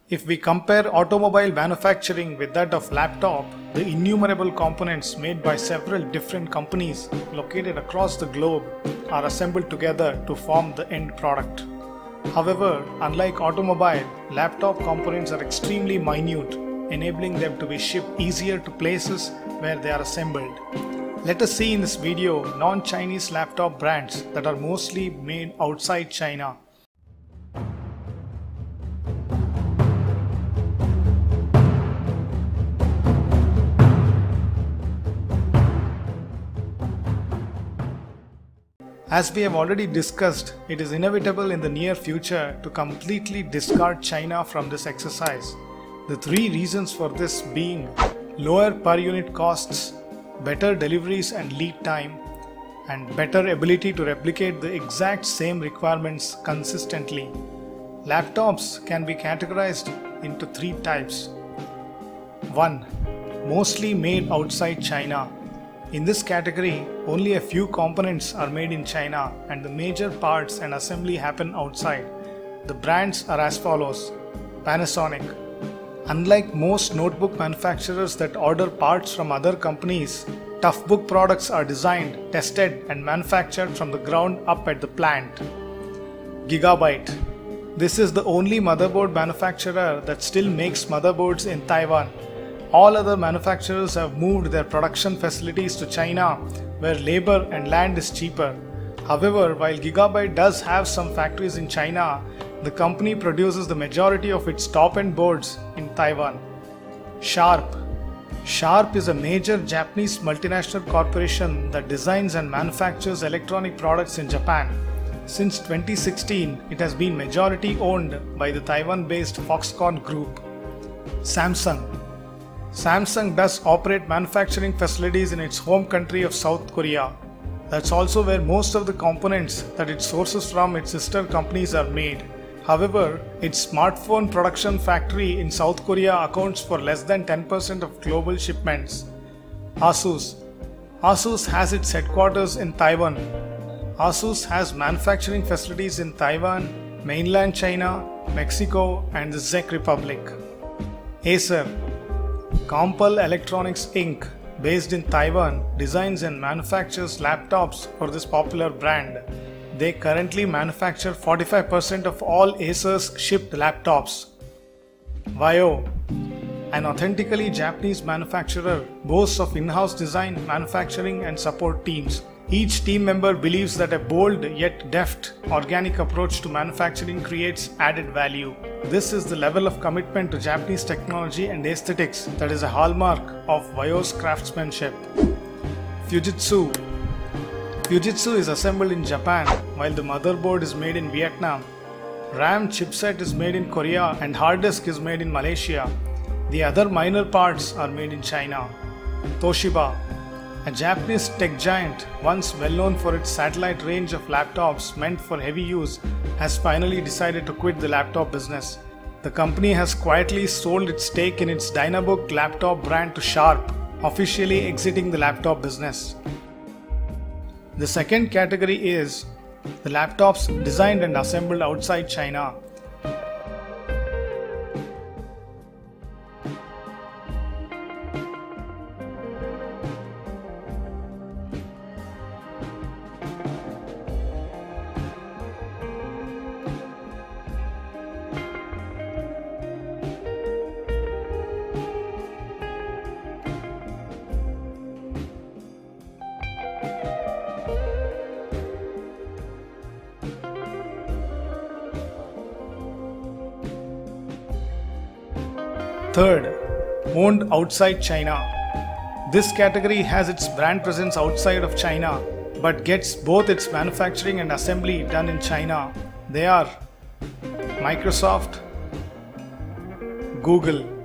If we compare automobile manufacturing with that of laptop, the innumerable components made by several different companies located across the globe are assembled together to form the end product. However, unlike automobile, laptop components are extremely minute, enabling them to be shipped easier to places where they are assembled. Let us see in this video non-Chinese laptop brands that are mostly made outside China. As we have already discussed, it is inevitable in the near future to completely discard China from this exercise. The three reasons for this being lower per unit costs, better deliveries and lead time, and better ability to replicate the exact same requirements consistently. Laptops can be categorized into three types. 1. Mostly made outside China. In this category, only a few components are made in China and the major parts and assembly happen outside. The brands are as follows. Panasonic. Unlike most notebook manufacturers that order parts from other companies, Toughbook products are designed, tested and manufactured from the ground up at the plant. Gigabyte. This is the only motherboard manufacturer that still makes motherboards in Taiwan. All other manufacturers have moved their production facilities to China, where labor and land is cheaper. However, while Gigabyte does have some factories in China, the company produces the majority of its top-end boards in Taiwan. Sharp. Sharp is a major Japanese multinational corporation that designs and manufactures electronic products in Japan. Since 2016, it has been majority owned by the Taiwan-based Foxconn Group. Samsung. Samsung does operate manufacturing facilities in its home country of South Korea. That's also where most of the components that it sources from its sister companies are made. However, its smartphone production factory in South Korea accounts for less than 10% of global shipments. Asus. Asus has its headquarters in Taiwan. Asus has manufacturing facilities in Taiwan, mainland China, Mexico, and the Czech Republic. Acer. Compal Electronics Inc., based in Taiwan, designs and manufactures laptops for this popular brand. They currently manufacture 45% of all Acer's shipped laptops. Vaio. An authentically Japanese manufacturer, boasts of in-house design, manufacturing and support teams. Each team member believes that a bold yet deft, organic approach to manufacturing creates added value. This is the level of commitment to Japanese technology and aesthetics that is a hallmark of Vaio's craftsmanship. Fujitsu. Fujitsu is assembled in Japan, while the motherboard is made in Vietnam. RAM chipset is made in Korea and hard disk is made in Malaysia. The other minor parts are made in China. Toshiba. A Japanese tech giant, once well known for its satellite range of laptops meant for heavy use, has finally decided to quit the laptop business. The company has quietly sold its stake in its Dynabook laptop brand to Sharp, officially exiting the laptop business. The second category is the laptops designed and assembled outside China. Third, owned outside China. This category has its brand presence outside of China, but gets both its manufacturing and assembly done in China. They are Microsoft, Google.